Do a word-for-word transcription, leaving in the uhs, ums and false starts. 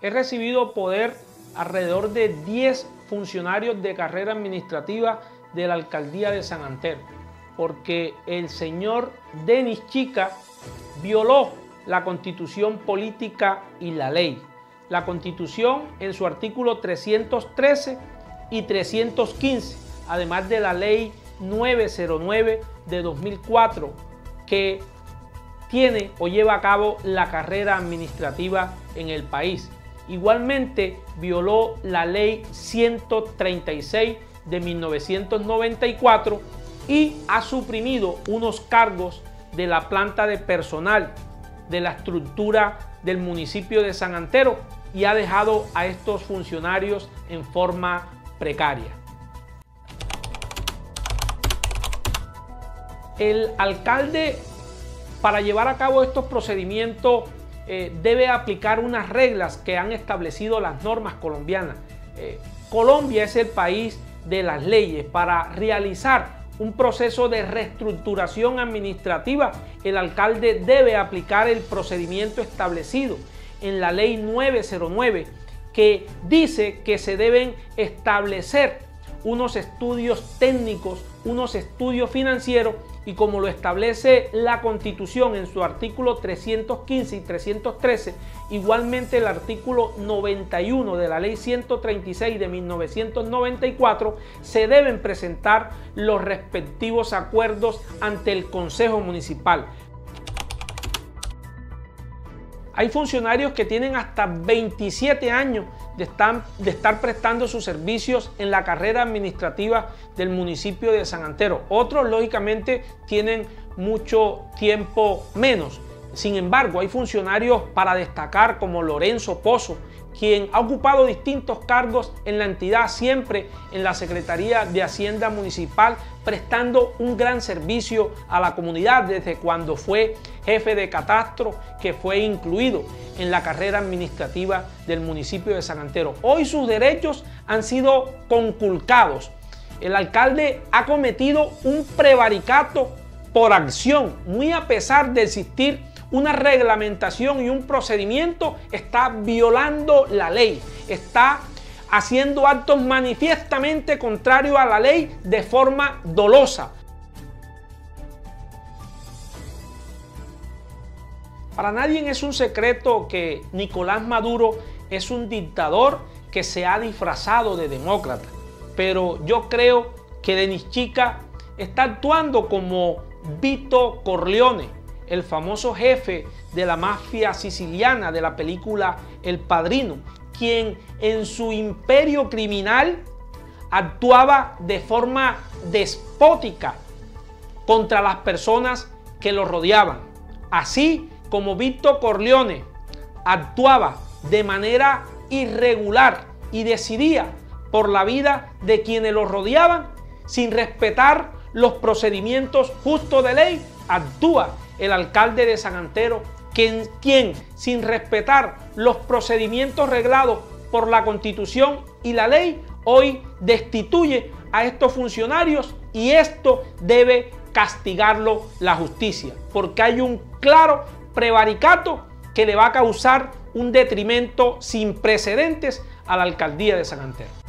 he recibido poder alrededor de diez funcionarios de carrera administrativa de la alcaldía de San Antero, porque el señor Denis Chica violó la Constitución política y la ley. La Constitución en su artículo trescientos trece y trescientos quince, además de la ley novecientos nueve de dos mil cuatro, que tiene o lleva a cabo la carrera administrativa en el país. Igualmente violó la ley ciento treinta y seis de mil novecientos noventa y cuatro y ha suprimido unos cargos de la planta de personal de la estructura del municipio de San Antero y ha dejado a estos funcionarios en forma precaria. El alcalde, para llevar a cabo estos procedimientos, eh, debe aplicar unas reglas que han establecido las normas colombianas. Eh, Colombia es el país de las leyes. Para realizar un proceso de reestructuración administrativa, el alcalde debe aplicar el procedimiento establecido en la ley novecientos nueve, que dice que se deben establecer unos estudios técnicos, unos estudios financieros, y como lo establece la Constitución en su artículo trescientos quince y trescientos trece, igualmente el artículo noventa y uno de la ley ciento treinta y seis de mil novecientos noventa y cuatro, se deben presentar los respectivos acuerdos ante el Consejo Municipal. Hay funcionarios que tienen hasta veintisiete años de estar, de estar prestando sus servicios en la carrera administrativa del municipio de San Antero. Otros, lógicamente, tienen mucho tiempo menos. Sin embargo, hay funcionarios para destacar como Lorenzo Pozo, quien ha ocupado distintos cargos en la entidad, siempre en la Secretaría de Hacienda Municipal, prestando un gran servicio a la comunidad desde cuando fue jefe de catastro, que fue incluido en la carrera administrativa del municipio de San Antero. Hoy sus derechos han sido conculcados. El alcalde ha cometido un prevaricato por acción, muy a pesar de existir una reglamentación y un procedimiento. Está violando la ley, está haciendo actos manifiestamente contrarios a la ley de forma dolosa. Para nadie es un secreto que Nicolás Maduro es un dictador que se ha disfrazado de demócrata, pero yo creo que Denis Chica está actuando como Vito Corleone, el famoso jefe de la mafia siciliana de la película El Padrino, quien en su imperio criminal actuaba de forma despótica contra las personas que lo rodeaban. Así como Vito Corleone actuaba de manera irregular y decidía por la vida de quienes lo rodeaban sin respetar los procedimientos justos de ley, actúa el alcalde de San Antero, quien, quien sin respetar los procedimientos reglados por la Constitución y la ley, hoy destituye a estos funcionarios, y esto debe castigarlo la justicia, porque hay un claro prevaricato que le va a causar un detrimento sin precedentes a la alcaldía de San Antero.